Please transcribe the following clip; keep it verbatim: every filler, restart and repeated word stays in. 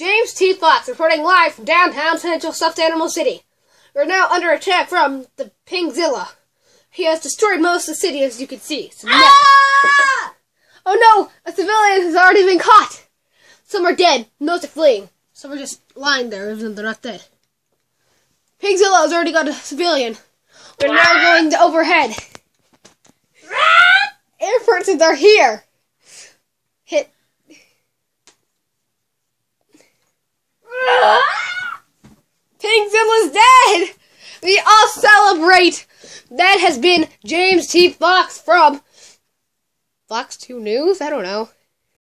James T. Fox reporting live from downtown Central Stuffed Animal City. We're now under attack from the Pingazilla. He has destroyed most of the city, as you can see. So ah! Oh no! A civilian has already been caught! Some are dead, most are fleeing. Some are just lying there, even though they're not dead. Pingzilla has already got a civilian. We're now going to overhead. Air forces are here. Hit. Pingzilla's dead! We all celebrate! That has been James T. Fox from Fox two News? I don't know.